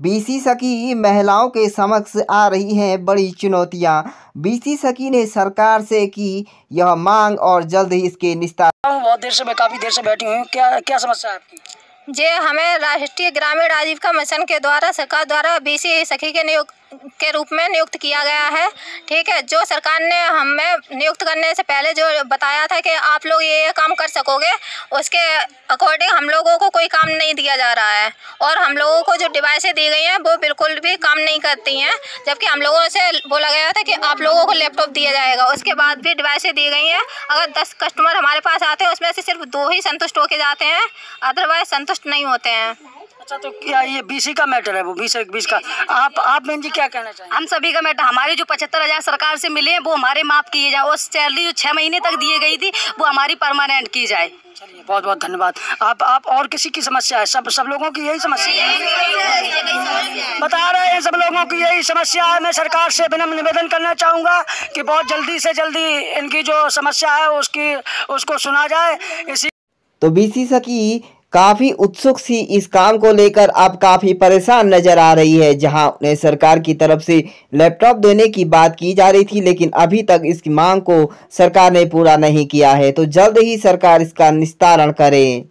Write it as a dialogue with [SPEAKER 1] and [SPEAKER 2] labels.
[SPEAKER 1] BC सखी महिलाओं के समक्ष आ रही हैं बड़ी चुनौतियां। बीसी सखी ने सरकार से की यह मांग और जल्द ही इसके निस्तारण।
[SPEAKER 2] बहुत देर से काफी देर से बैठी हुई, क्या समस्या है आपकी?
[SPEAKER 3] जे हमें राष्ट्रीय ग्रामीण आजीविका मिशन के द्वारा सरकार द्वारा बीसी सखी के रूप में नियुक्त किया गया है। ठीक है, जो सरकार ने हमें नियुक्त करने से पहले जो बताया था कि आप लोग ये काम कर सकोगे, उसके अकॉर्डिंग हम लोगों को कोई काम नहीं दिया जा रहा है और हम लोगों को जो डिवाइसें दी गई हैं वो बिल्कुल भी काम नहीं करती हैं। जबकि हम लोगों से बोला गया था कि आप लोगों को लैपटॉप दिया जाएगा, उसके बाद भी डिवाइसें दी गई हैं। अगर 10 कस्टमर हमारे पास आते हैं उसमें से सिर्फ 2 ही संतुष्ट होके जाते हैं, अदरवाइज संतुष्ट नहीं होते हैं।
[SPEAKER 2] अच्छा, तो क्या ये बीसी का मैटर है, वो बीस का आप बहन जी क्या कहना चाहिए?
[SPEAKER 4] हम सभी का मैटर, हमारी जो 75,000 सरकार से मिले वो हमारे माफ किए जाए, उस सैलरी जो 6 महीने तक दिए गई थी वो हमारी परमानेंट की जाए।
[SPEAKER 2] चलिए, बहुत बहुत धन्यवाद। आप और किसी की समस्या है? सब लोगों की यही समस्या है, बता रहे हैं, सब लोगों की यही समस्या है। मैं सरकार से विनम्र निवेदन करना चाहूँगा कि बहुत जल्दी से जल्दी इनकी जो समस्या है उसको सुना जाए। इसी
[SPEAKER 1] तो बीसी सखी काफी उत्सुक सी इस काम को लेकर अब काफी परेशान नजर आ रही है, जहां उन्हें सरकार की तरफ से लैपटॉप देने की बात की जा रही थी, लेकिन अभी तक इसकी मांग को सरकार ने पूरा नहीं किया है। तो जल्द ही सरकार इसका निस्तारण करे।